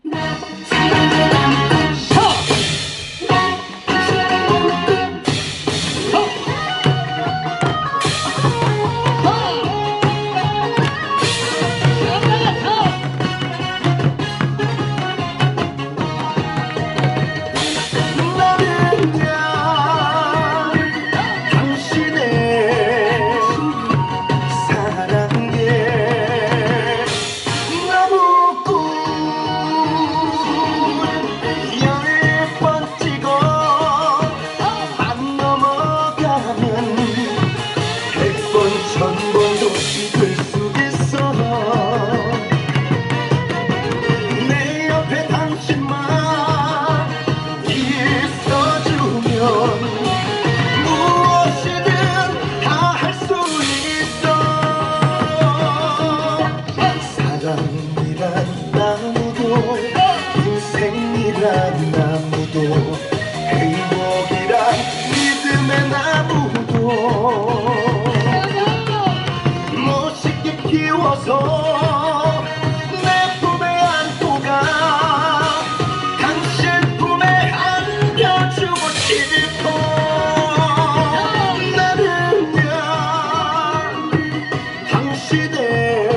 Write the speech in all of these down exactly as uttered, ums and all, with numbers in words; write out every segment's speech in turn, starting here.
사랑이란 나무도 인생이란 나무도 행복이란 믿음의 나무도 멋있게 키워서 내 품에 안고 가 당신 품에 안겨주고 싶어. 나는야 당신의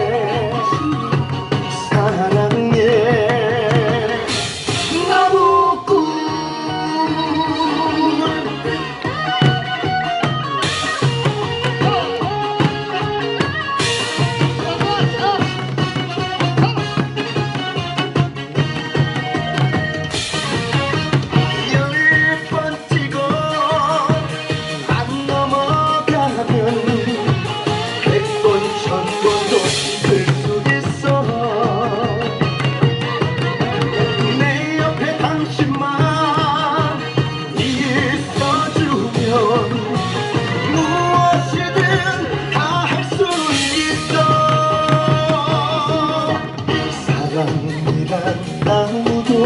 사랑이란 나무도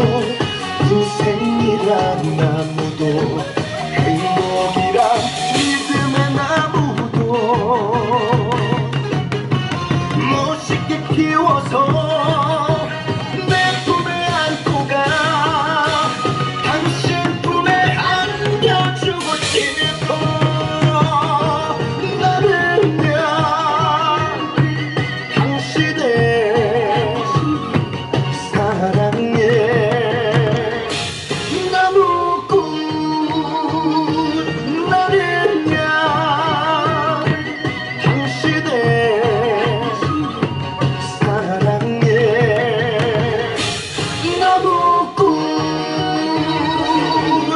인생이란 나무도 행복이란 믿음의 나무도 멋있게 키워서 내 품에 안고 가 당신 품에 안겨주고 싶어. 나는야 당신의 사랑의 나무꾼. 나는야 당신의 사랑의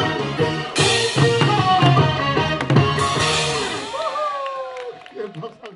나무꾼.